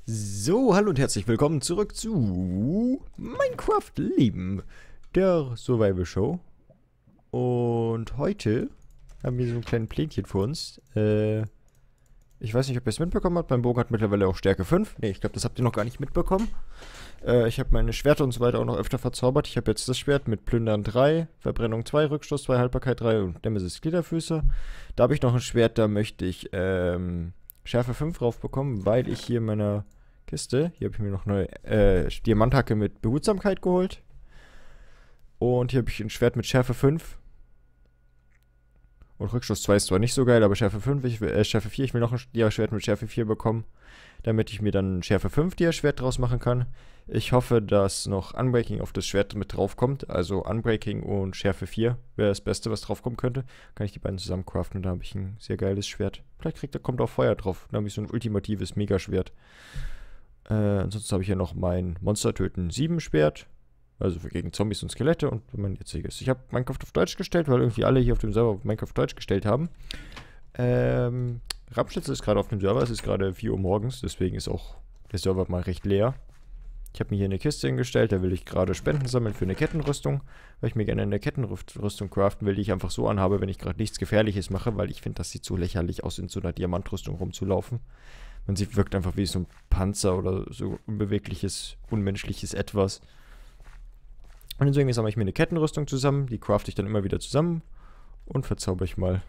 So, hallo und herzlich willkommen zurück zu Minecraft Leben, der Survival Show. Und heute haben wir so ein kleines Plänchen für uns. Ich weiß nicht, ob ihr es mitbekommen habt. Mein Bogen hat mittlerweile auch Stärke 5. Ne, ich glaube, das habt ihr noch gar nicht mitbekommen. Ich habe meine Schwerter und so weiter auch noch öfter verzaubert. Ich habe jetzt das Schwert mit Plündern 3, Verbrennung 2, Rückstoß 2, Haltbarkeit 3 und Nemesis Gliederfüße. Da habe ich noch ein Schwert, da möchte ich Schärfe 5 drauf bekommen, weil ich hier in meiner Kiste, hier habe ich mir noch eine Diamanthacke mit Behutsamkeit geholt. Und hier habe ich ein Schwert mit Schärfe 5. Und Rückstoß 2 ist zwar nicht so geil, aber Schärfe 5, Schärfe 4, ich will noch ein Dia-Schwert mit Schärfe 4 bekommen, damit ich mir dann ein Schärfe 5 Dia-Schwert draus machen kann. Ich hoffe, dass noch Unbreaking auf das Schwert mit drauf kommt. Also Unbreaking und Schärfe 4 wäre das Beste, was drauf kommen könnte. Kann ich die beiden zusammen craften und da habe ich ein sehr geiles Schwert. Vielleicht kommt auch Feuer drauf. Dann habe ich so ein ultimatives Megaschwert. Ansonsten habe ich hier noch mein Monster-Töten 7 Schwert. Also für gegen Zombies und Skelette und mein jetziges. Ich habe Minecraft auf Deutsch gestellt, weil irgendwie alle hier auf dem Server Minecraft auf Deutsch gestellt haben. Ramschnitzel ist gerade auf dem Server, es ist gerade 4 Uhr morgens, deswegen ist auch der Server mal recht leer. Ich habe mir hier eine Kiste hingestellt, da will ich gerade Spenden sammeln für eine Kettenrüstung, weil ich mir gerne eine Kettenrüstung craften will, die ich einfach so anhabe, wenn ich gerade nichts Gefährliches mache, weil ich finde, das sieht so lächerlich aus, in so einer Diamantrüstung rumzulaufen. Man sieht, wirkt einfach wie so ein Panzer oder so unbewegliches, unmenschliches Etwas. Und deswegen sammle ich mir eine Kettenrüstung zusammen, die crafte ich dann immer wieder zusammen und verzauber ich mal.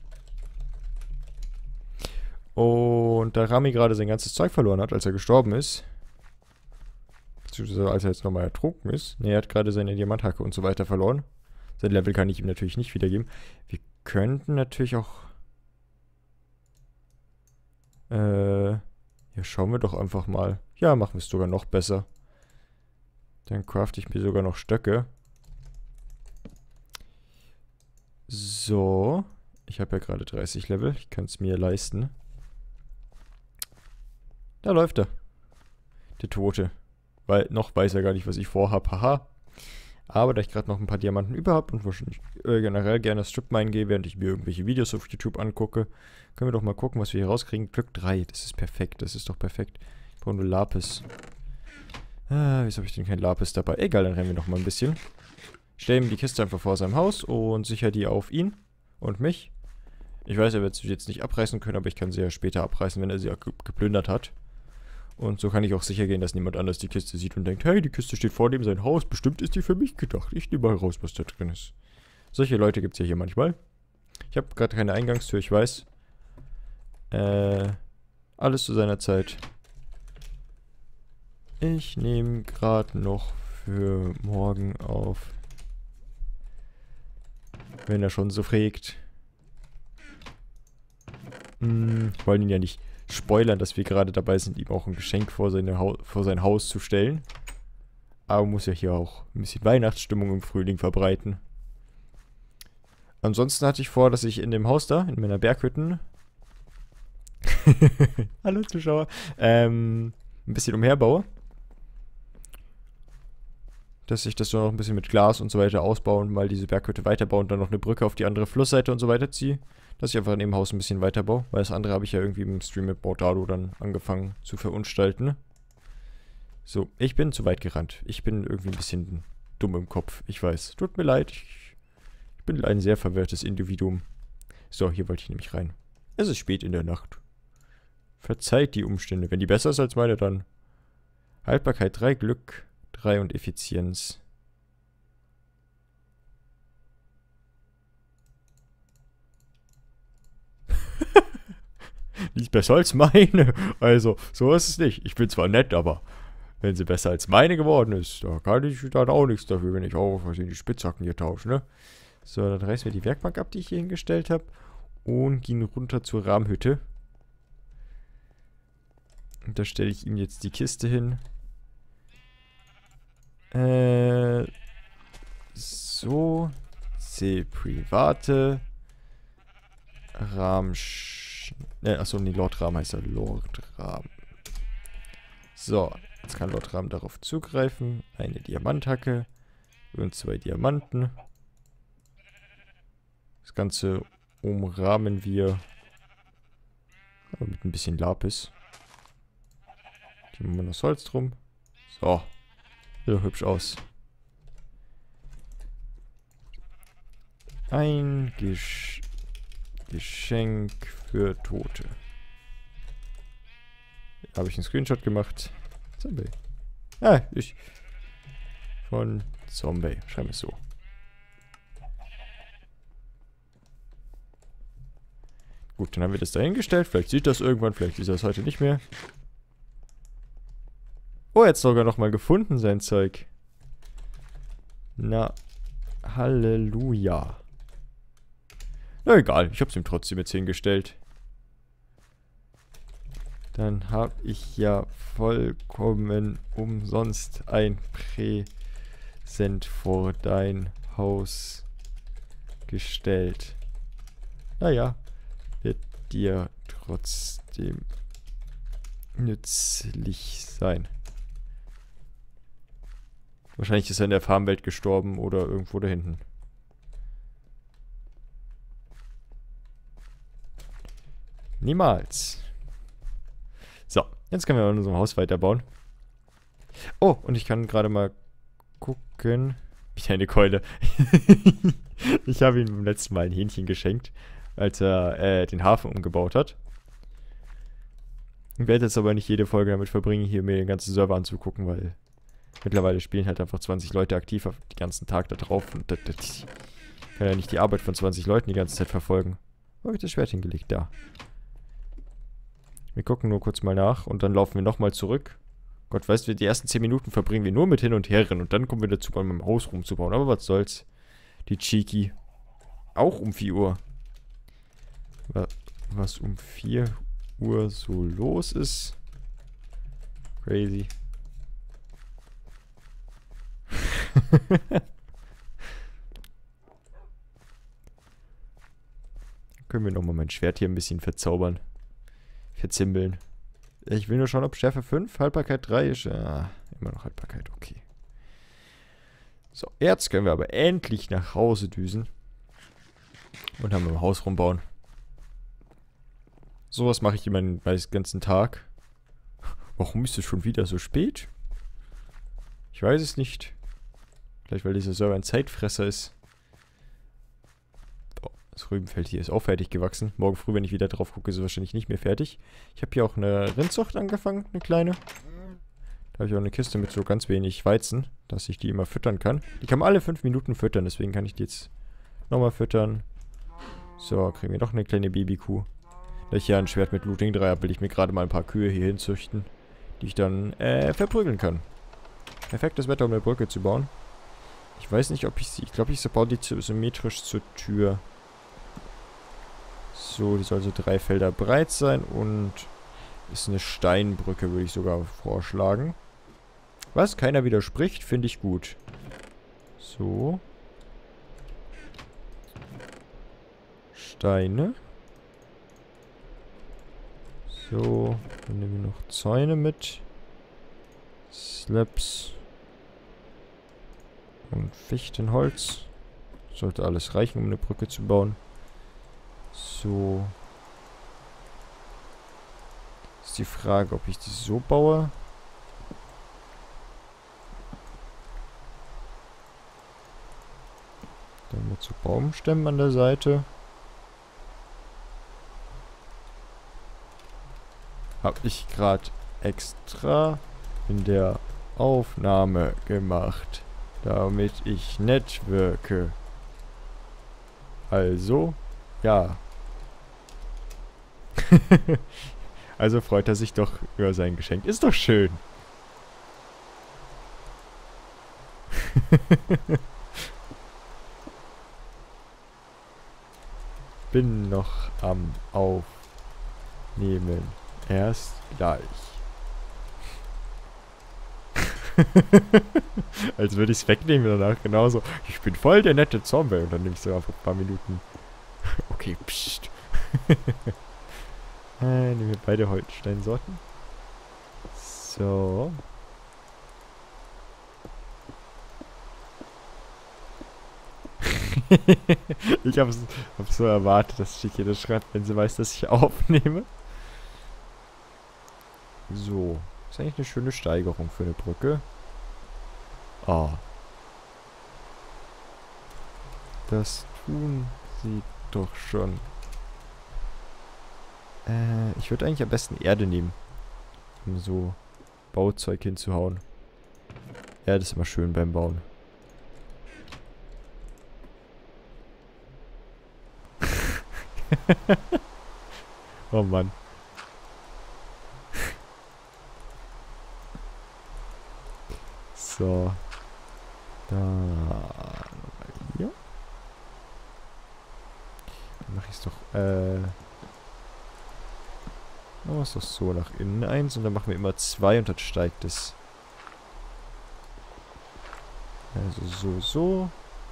Und da Rami gerade sein ganzes Zeug verloren hat, als er gestorben ist, beziehungsweise als er jetzt nochmal ertrunken ist, ne, er hat gerade seine Diamanthacke und so weiter verloren. Sein Level kann ich ihm natürlich nicht wiedergeben. Wir könnten natürlich auch ja, schauen wir doch einfach mal. Ja, machen wir es sogar noch besser. Dann crafte ich mir sogar noch Stöcke. So. Ich habe ja gerade 30 Level. Ich kann es mir leisten. Da läuft er. Der Tote. Weil noch weiß er gar nicht, was ich vorhab. Haha. Aber da ich gerade noch ein paar Diamanten über habe und wahrscheinlich generell gerne Strip-Mine gehe, während ich mir irgendwelche Videos auf YouTube angucke, können wir doch mal gucken, was wir hier rauskriegen. Glück 3. Das ist perfekt. Das ist doch perfekt. Ich brauche nur Lapis. Wieso habe ich denn kein Lapis dabei? Egal, dann rennen wir noch mal ein bisschen. Stellen ihm die Kiste einfach vor seinem Haus und sicher die auf ihn und mich. Ich weiß, er wird sie jetzt nicht abreißen können, aber ich kann sie ja später abreißen, wenn er sie geplündert hat. Und so kann ich auch sicher gehen, dass niemand anders die Kiste sieht und denkt, hey, die Kiste steht vor dem sein Haus, bestimmt ist die für mich gedacht. Ich nehme mal raus, was da drin ist. Solche Leute gibt es ja hier manchmal. Ich habe gerade keine Eingangstür, ich weiß. Alles zu seiner Zeit. Ich nehme gerade noch für morgen auf. Wenn er schon so fragt. Ich wollte ihn ja nicht spoilern, dass wir gerade dabei sind, ihm auch ein Geschenk vor sein Haus zu stellen. Aber man muss ja hier auch ein bisschen Weihnachtsstimmung im Frühling verbreiten. Ansonsten hatte ich vor, dass ich in dem Haus da, in meiner Berghütten, hallo Zuschauer, ein bisschen umherbaue. Dass ich das so noch ein bisschen mit Glas und so weiter ausbaue und mal diese Berghütte weiterbaue und dann noch eine Brücke auf die andere Flussseite und so weiter ziehe. Dass ich einfach in dem Haus ein bisschen weiterbaue, weil das andere habe ich ja irgendwie im Stream mit Bordado dann angefangen zu verunstalten. So, ich bin zu weit gerannt. Ich bin irgendwie ein bisschen dumm im Kopf. Ich weiß. Tut mir leid. Ich bin ein sehr verwirrtes Individuum. So, hier wollte ich nämlich rein. Es ist spät in der Nacht. Verzeiht die Umstände. Wenn die besser ist als meine, dann Haltbarkeit 3, Glück 3 und Effizienz. Nicht besser als meine. Also, so ist es nicht. Ich bin zwar nett, aber wenn sie besser als meine geworden ist, da kann ich dann auch nichts dafür, wenn ich auch was in die Spitzhacken hier tausche, ne? So, dann reißen wir die Werkbank ab, die ich hier hingestellt habe. Und gehen runter zur Rahmenhütte. Und da stelle ich ihm jetzt die Kiste hin. So. C private. Achso, nee, Lord Ram heißt er. Lord Ram. So, jetzt kann Lord Ram darauf zugreifen. Eine Diamanthacke und 2 Diamanten. Das Ganze umrahmen wir mit ein bisschen Lapis. Hier haben wir noch Holz drum. So. Sieht doch hübsch aus. Ein Geschenk für Tote. Da habe ich einen Screenshot gemacht. Zombie. Ah, ich. Von Zombie. Schreiben wir es so. Gut, dann haben wir das dahingestellt. Vielleicht sieht das irgendwann, vielleicht ist das heute nicht mehr. Oh, er hat sogar nochmal gefunden, sein Zeug. Na, Halleluja. Na egal, ich hab's ihm trotzdem jetzt hingestellt. Dann habe ich ja vollkommen umsonst ein Präsent vor dein Haus gestellt. Naja, wird dir trotzdem nützlich sein. Wahrscheinlich ist er in der Farmwelt gestorben oder irgendwo da hinten. Niemals. So, jetzt können wir an unserem Haus weiterbauen. Oh, und ich kann gerade mal gucken. Wie eine Keule. Ich habe ihm beim letzten Mal ein Hähnchen geschenkt, als er den Hafen umgebaut hat. Ich werde jetzt aber nicht jede Folge damit verbringen, hier mir den ganzen Server anzugucken, weil mittlerweile spielen halt einfach 20 Leute aktiv den ganzen Tag da drauf. Und das kann ja nicht die Arbeit von 20 Leuten die ganze Zeit verfolgen. Wo habe ich das Schwert hingelegt? Da. Wir gucken nur kurz mal nach und dann laufen wir nochmal zurück. Gott weiß, die ersten 10 Minuten verbringen wir nur mit hin und her rennen und dann kommen wir dazu, bei meinem Haus rumzubauen. Aber was soll's. Die Cheeky. Auch um 4 Uhr. Was um 4 Uhr so los ist. Crazy. Können wir nochmal mein Schwert hier ein bisschen verzaubern. Verzimbeln. Ich will nur schauen, ob Schärfe 5, Haltbarkeit 3 ist. Ja, immer noch Haltbarkeit, okay. So, jetzt können wir aber endlich nach Hause düsen. Und haben im Haus rumbauen. Sowas mache ich immer den ganzen Tag. Warum ist es schon wieder so spät? Ich weiß es nicht. Vielleicht, weil dieser Server ein Zeitfresser ist. Oh, das Rübenfeld hier ist auch fertig gewachsen. Morgen früh, wenn ich wieder drauf gucke, ist es wahrscheinlich nicht mehr fertig. Ich habe hier auch eine Rindzucht angefangen, eine kleine. Da habe ich auch eine Kiste mit so ganz wenig Weizen, dass ich die immer füttern kann. Die kann man alle 5 Minuten füttern, deswegen kann ich die jetzt nochmal füttern. So, kriegen wir noch eine kleine Babykuh. Da ich ja ein Schwert mit Looting 3 habe, will ich mir gerade mal ein paar Kühe hier hinzüchten, die ich dann verprügeln kann. Perfektes Wetter, um eine Brücke zu bauen. Ich weiß nicht, ob ich sie... Ich glaube, ich baue die symmetrisch zur Tür. So, die soll so 3 Felder breit sein und ist eine Steinbrücke, würde ich sogar vorschlagen. Was? Keiner widerspricht, finde ich gut. So. Steine. So, dann nehmen wir noch Zäune mit. Slabs. Und Fichtenholz. Sollte alles reichen, um eine Brücke zu bauen. So. Ist die Frage, ob ich die so baue. Dann mit so Baumstämmen an der Seite. Habe ich gerade extra in der Aufnahme gemacht, damit ich nett wirke. Also, ja. Also freut er sich doch über sein Geschenk. Ist doch schön. Bin noch am Aufnehmen. Erst gleich. Als würde ich es wegnehmen danach. Genauso. Ich bin voll der nette Zombie. Und dann nehme ich so einfach ein paar Minuten. Okay, pst. Nehmen wir beide Holzsteinsorten. So. Ich hab's so erwartet, dass Chicky das schreibt, wenn sie weiß, dass ich aufnehme. So. Ist eigentlich eine schöne Steigerung für eine Brücke. Ah. Das tun sie doch schon. Ich würde eigentlich am besten Erde nehmen, um so Bauzeug hinzuhauen. Erde ist immer schön beim Bauen. Oh Mann. So. Da. Hier. Dann mache ich es doch, machen wir es doch so nach innen eins und dann machen wir immer 2 und dann steigt es. Also so.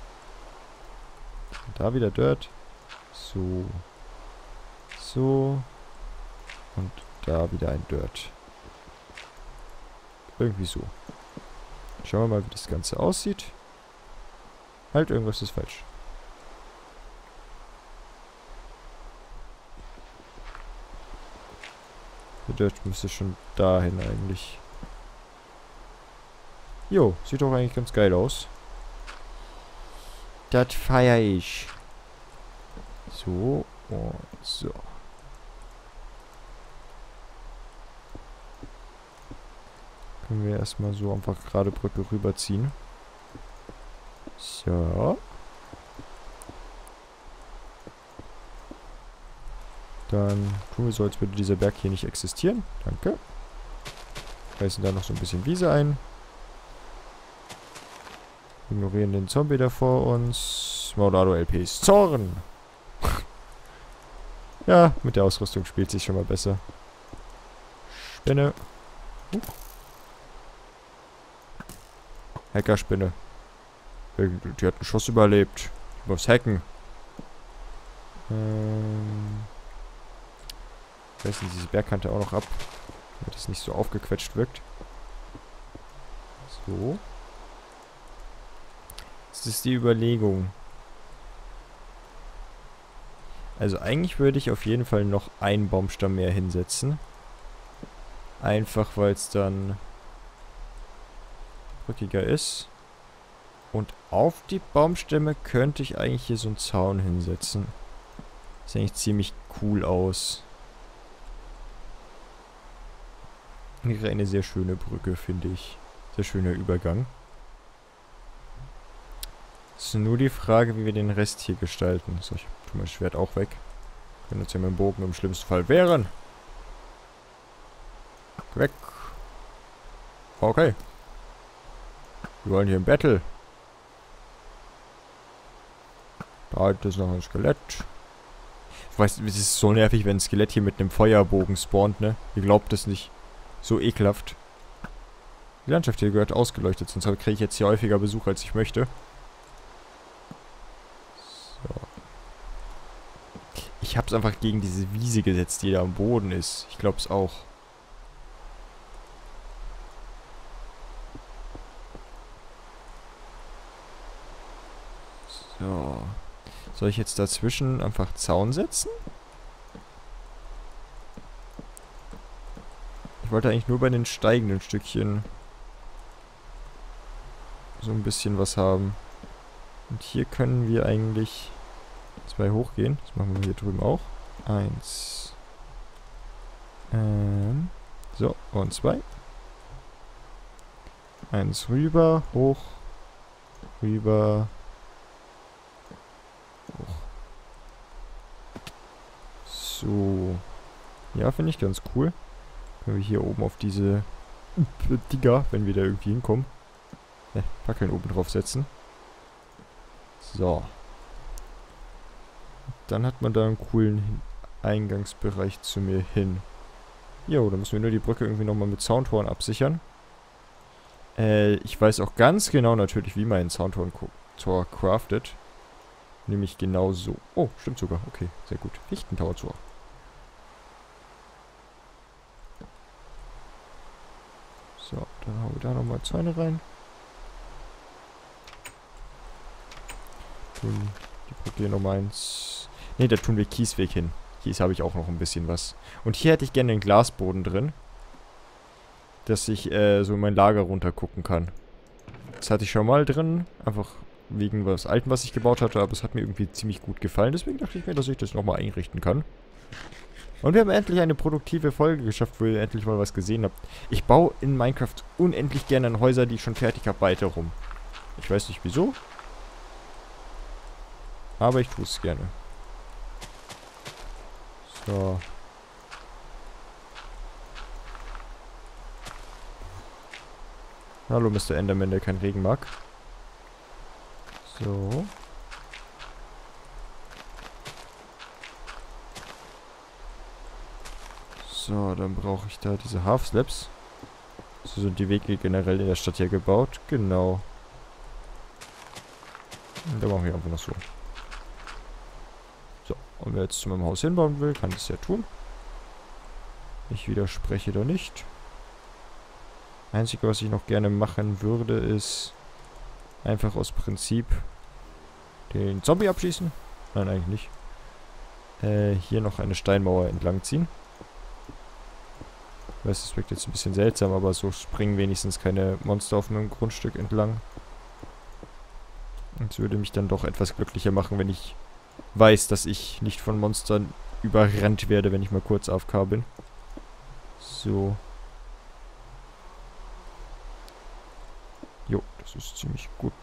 Und da wieder Dirt. So. So. Und da wieder ein Dirt. Irgendwie so. Schauen wir mal, wie das Ganze aussieht. Halt, irgendwas ist falsch. Der Dirt müsste schon dahin eigentlich. Jo, sieht doch eigentlich ganz geil aus. Das feiere ich. So und so. Können wir erstmal so einfach gerade Brücke rüberziehen. So. Dann tun wir so, als würde dieser Berg hier nicht existieren. Danke. Reißen da noch so ein bisschen Wiese ein. Ignorieren den Zombie da vor uns. Maudado LPs Zorn. Ja, mit der Ausrüstung spielt sich schon mal besser. Spinne. Hackerspinne. Die hat einen Schuss überlebt. Ich muss hacken. Reißen diese Bergkante auch noch ab, damit es nicht so aufgequetscht wirkt. So. Das ist die Überlegung. Also eigentlich würde ich auf jeden Fall noch einen Baumstamm mehr hinsetzen. Einfach weil es dann brückiger ist. Und auf die Baumstämme könnte ich eigentlich hier so einen Zaun hinsetzen. Sieht eigentlich ziemlich cool aus. Wäre eine sehr schöne Brücke, finde ich. Sehr schöner Übergang. Es ist nur die Frage, wie wir den Rest hier gestalten. So, ich tue mein Schwert auch weg. Können uns ja mit dem Bogen im schlimmsten Fall wehren. Weg. Okay. Wir wollen hier ein Battle. Da ist noch ein Skelett. Ich weiß, es ist so nervig, wenn ein Skelett hier mit einem Feuerbogen spawnt, ne? Ihr glaubt es nicht. So ekelhaft. Die Landschaft hier gehört ausgeleuchtet, sonst kriege ich jetzt hier häufiger Besuch, als ich möchte. So. Ich habe es einfach gegen diese Wiese gesetzt, die da am Boden ist. Ich glaube es auch. So. Soll ich jetzt dazwischen einfach Zaun setzen? Ich wollte eigentlich nur bei den steigenden Stückchen so ein bisschen was haben. Und hier können wir eigentlich 2 hochgehen. Das machen wir hier drüben auch. 1. So, und 2. 1 rüber, hoch, rüber, hoch. So. Ja, finde ich ganz cool. Können wir hier oben auf diese Digger, wenn wir da irgendwie hinkommen, Fackeln oben drauf setzen. So. Dann hat man da einen coolen Eingangsbereich zu mir hin. Jo, da müssen wir nur die Brücke irgendwie nochmal mit Soundhorn absichern. Ich weiß auch ganz genau natürlich, wie man einen Soundhorn-Tor craftet. Nämlich genau so. Oh, stimmt sogar. Okay, sehr gut. Fichtentauer-Tor. So, dann hauen wir da nochmal Zäune rein. Tun die Brücke hier nochmal eins. Ne, da tun wir Kiesweg hin. Kies habe ich auch noch ein bisschen was. Und hier hätte ich gerne einen Glasboden drin. dass ich so in mein Lager runter gucken kann. Das hatte ich schon mal drin, einfach wegen was Alten, was ich gebaut hatte, aber es hat mir irgendwie ziemlich gut gefallen. Deswegen dachte ich mir, dass ich das nochmal einrichten kann. Und wir haben endlich eine produktive Folge geschafft, wo ihr endlich mal was gesehen habt. Ich baue in Minecraft unendlich gerne an Häuser, die ich schon fertig habe, weiter rum. Ich weiß nicht wieso. Aber ich tue es gerne. So. Hallo Mr. Enderman, der keinen Regen mag. So. So, dann brauche ich da diese Half-Slabs. So sind die Wege generell in der Stadt hier gebaut. Genau. Und dann machen wir einfach noch so. So, und wer jetzt zu meinem Haus hinbauen will, kann das ja tun. Ich widerspreche da nicht. Einzige, was ich noch gerne machen würde, ist einfach aus Prinzip den Zombie abschießen. Nein, eigentlich nicht. Hier noch eine Steinmauer entlang ziehen. Ich weiß, das wirkt jetzt ein bisschen seltsam, aber so springen wenigstens keine Monster auf meinem Grundstück entlang. Und es würde mich dann doch etwas glücklicher machen, wenn ich weiß, dass ich nicht von Monstern überrannt werde, wenn ich mal kurz AFK bin. So. Jo, das ist ziemlich gut.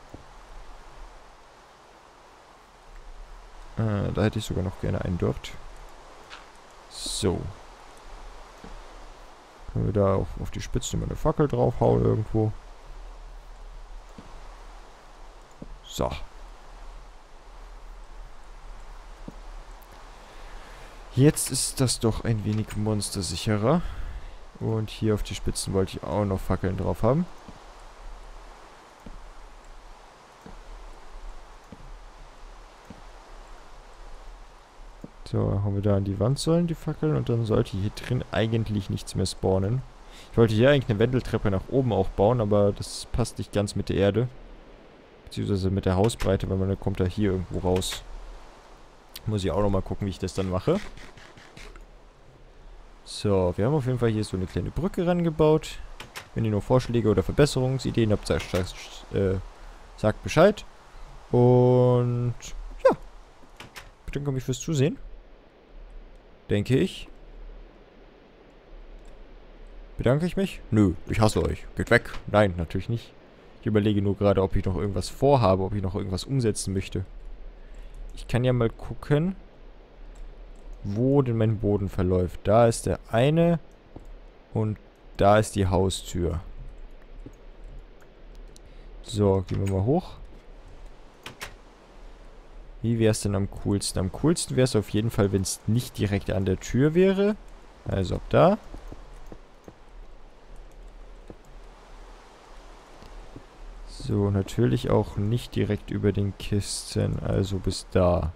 Da hätte ich sogar noch gerne einen dort. So. Können wir da auf die Spitze mal eine Fackel draufhauen irgendwo. So. Jetzt ist das doch ein wenig monstersicherer. Und hier auf die Spitzen wollte ich auch noch Fackeln drauf haben. So, haben wir da an die Wand sollen die Fackeln und dann sollte hier drin eigentlich nichts mehr spawnen. Ich wollte hier eigentlich eine Wendeltreppe nach oben auch bauen, aber das passt nicht ganz mit der Erde. Beziehungsweise mit der Hausbreite, weil man kommt da hier irgendwo raus. Muss ich auch nochmal gucken, wie ich das dann mache. So, wir haben auf jeden Fall hier so eine kleine Brücke rangebaut. Wenn ihr noch Vorschläge oder Verbesserungsideen habt, sagt Bescheid. Und ja, ich bedanke mich fürs Zusehen. Denke ich. Bedanke ich mich? Nö, ich hasse euch. Geht weg. Nein, natürlich nicht. Ich überlege nur gerade, ob ich noch irgendwas vorhabe, ob ich noch irgendwas umsetzen möchte. Ich kann ja mal gucken, wo denn mein Boden verläuft. Da ist der eine und da ist die Haustür. So, gehen wir mal hoch. Wie wäre es denn am coolsten? Am coolsten wäre es auf jeden Fall, wenn es nicht direkt an der Tür wäre. Also ab da. So, natürlich auch nicht direkt über den Kisten. Also bis da.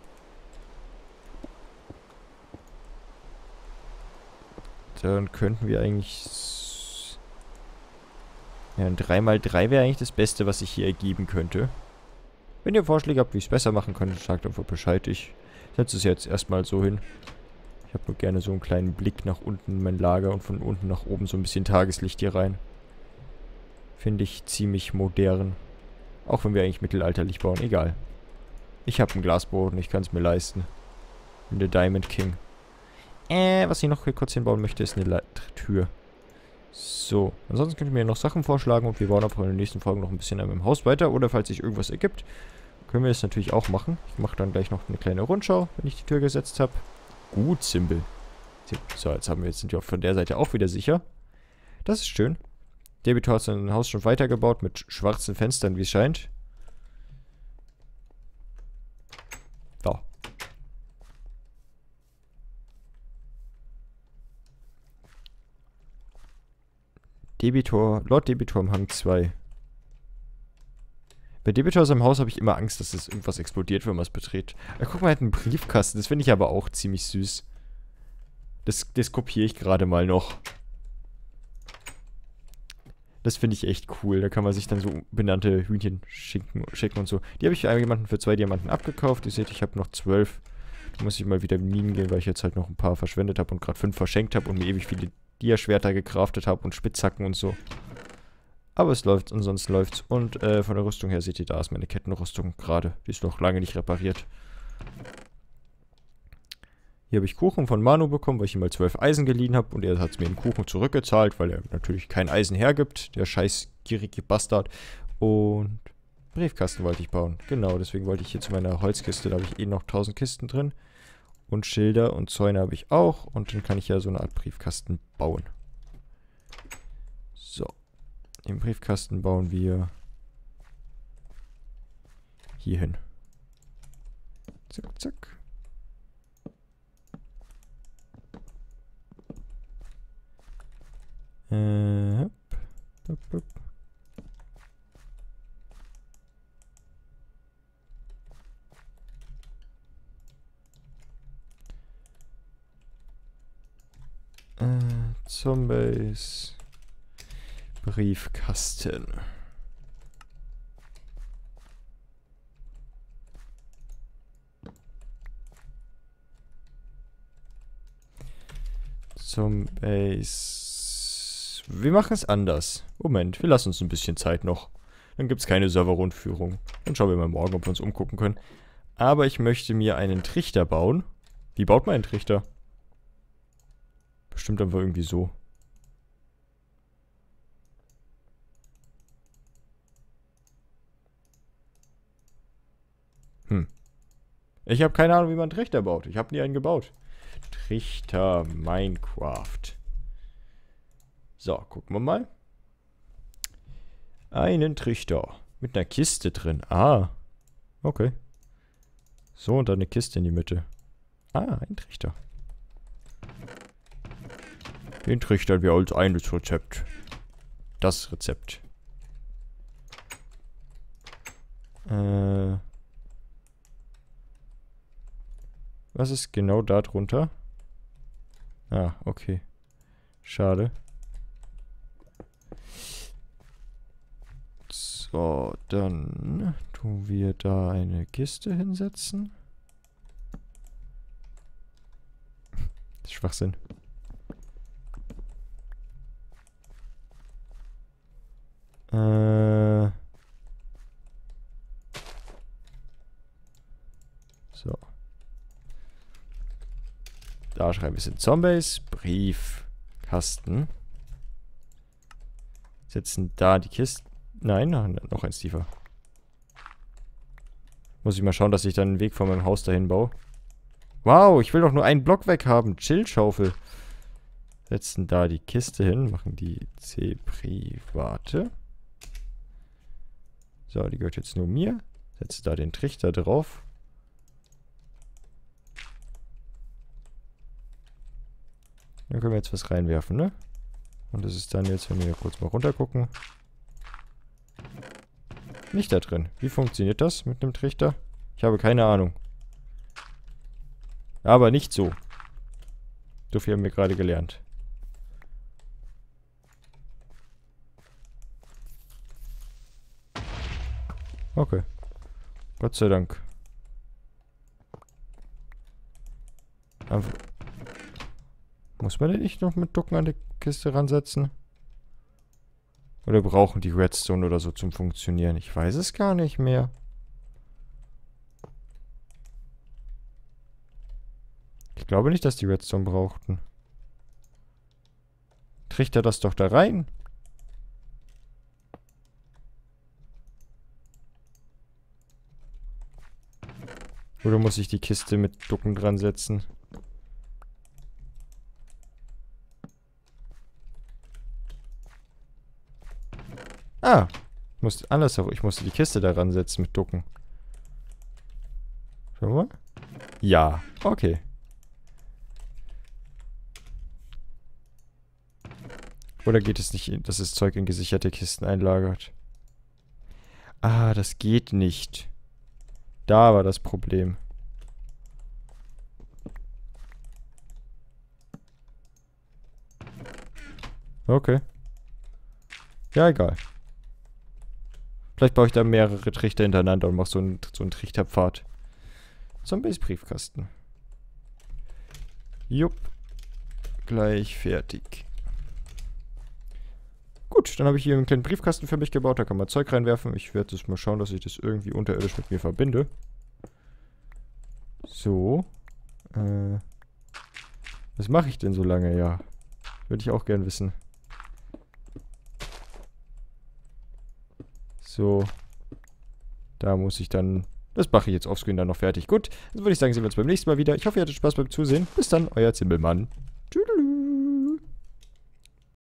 Dann könnten wir eigentlich... Ja, ein 3×3 wäre eigentlich das Beste, was sich hier ergeben könnte. Wenn ihr Vorschläge habt, wie ich es besser machen könnte, sagt einfach Bescheid. Ich setze es jetzt erstmal so hin. Ich habe nur gerne so einen kleinen Blick nach unten in mein Lager und von unten nach oben so ein bisschen Tageslicht hier rein. Finde ich ziemlich modern. Auch wenn wir eigentlich mittelalterlich bauen, egal. Ich habe einen Glasboden, ich kann es mir leisten. Bin der Diamond King. Was ich noch kurz hinbauen möchte, ist eine Tür. So, ansonsten könnt ihr mir noch Sachen vorschlagen und wir bauen einfach in den nächsten Folgen noch ein bisschen an meinem Haus weiter. Oder falls sich irgendwas ergibt, können wir das natürlich auch machen. Ich mache dann gleich noch eine kleine Rundschau, wenn ich die Tür gesetzt habe. Gut, Symbol. So, sind wir von der Seite auch wieder sicher. Das ist schön. Debitor hat sein Haus schon weitergebaut mit schwarzen Fenstern, wie es scheint. So. Lord Debitor am Hang 2. Bei Debitor im Haus habe ich immer Angst, dass es irgendwas explodiert, wenn man es betritt. Guck mal, er hat einen Briefkasten. Das finde ich aber auch ziemlich süß. Das kopiere ich gerade mal noch. Das finde ich echt cool. Da kann man sich dann so benannte Hühnchen schicken und so. Die habe ich für jemanden für 2 Diamanten abgekauft. Ihr seht, ich habe noch 12. Da muss ich mal wieder Minen gehen, weil ich jetzt halt noch ein paar verschwendet habe und gerade 5 verschenkt habe und mir ewig viele Dia-Schwerter gecraftet habe und Spitzhacken und so. Aber es läuft und sonst läuft's. Und von der Rüstung her seht ihr, da ist meine Kettenrüstung gerade. Die ist noch lange nicht repariert. Hier habe ich Kuchen von Manu bekommen, weil ich ihm mal 12 Eisen geliehen habe. Und er hat mir den Kuchen zurückgezahlt, weil er natürlich kein Eisen hergibt. Der scheiß gierige Bastard. Und Briefkasten wollte ich bauen. Genau, deswegen wollte ich hier zu meiner Holzkiste. Da habe ich noch 1000 Kisten drin. Und Schilder und Zäune habe ich auch. Und dann kann ich ja so eine Art Briefkasten bauen. So. Den Briefkasten bauen wir hier hin. Zack, zack. Hopp, hopp, hopp. Zombies. Briefkasten. Zombies. Wir machen es anders. Moment, wir lassen uns ein bisschen Zeit noch. Dann gibt es keine Server-Rundführung. Dann schauen wir mal morgen, ob wir uns umgucken können. Aber ich möchte mir einen Trichter bauen. Wie baut man einen Trichter? Bestimmt einfach irgendwie so. Ich habe keine Ahnung, wie man einen Trichter baut. Ich habe nie einen gebaut. Trichter Minecraft. So, gucken wir mal. Einen Trichter. Mit einer Kiste drin. Ah. Okay. So, und dann eine Kiste in die Mitte. Ah, ein Trichter. Den trichtern wir als eines Rezept. Das Rezept. Was ist genau da drunter? Ah, okay. Schade. So, dann tun wir da eine Kiste hinsetzen. Schwachsinn. So. Da schreiben wir es in Zombies. Briefkasten. Setzen da die Kiste. Nein, noch eins tiefer. Muss ich mal schauen, dass ich dann einen Weg von meinem Haus dahin baue. Wow, ich will doch nur einen Block weg haben. Chill-Schaufel. Setzen da die Kiste hin. Machen die C-Private. So, die gehört jetzt nur mir. Setze da den Trichter drauf. Dann können wir jetzt was reinwerfen, ne? Und das ist dann jetzt, wenn wir kurz mal runter gucken. Nicht da drin. Wie funktioniert das mit einem Trichter? Ich habe keine Ahnung. Aber nicht so. So viel haben wir gerade gelernt. Okay. Gott sei Dank. Muss man den nicht noch mit Ducken an die Kiste ransetzen? Oder brauchen die Redstone oder so zum Funktionieren? Ich weiß es gar nicht mehr. Ich glaube nicht, dass die Redstone brauchten. Trichter das doch da rein. Oder muss ich die Kiste mit Ducken dran setzen? Ah, ich musste die Kiste daran setzen mit Ducken. Schau mal. Ja, okay. Oder geht es nicht, dass das Zeug in gesicherte Kisten einlagert? Ah, das geht nicht. Da war das Problem. Okay. Ja, egal. Vielleicht baue ich da mehrere Trichter hintereinander und mache so einen Trichterpfad. Zombies Briefkasten. Jupp. Gleich fertig. Gut, dann habe ich hier einen kleinen Briefkasten für mich gebaut. Da kann man Zeug reinwerfen. Ich werde das mal schauen, dass ich das irgendwie unterirdisch mit mir verbinde. So. Was mache ich denn so lange? Ja. Würde ich auch gern wissen. So. Da muss ich dann... Das mache ich jetzt offscreen dann noch fertig. Gut, dann würde ich sagen, sehen wir uns beim nächsten Mal wieder. Ich hoffe, ihr hattet Spaß beim Zusehen. Bis dann, euer Zimbelmann. Tschüss.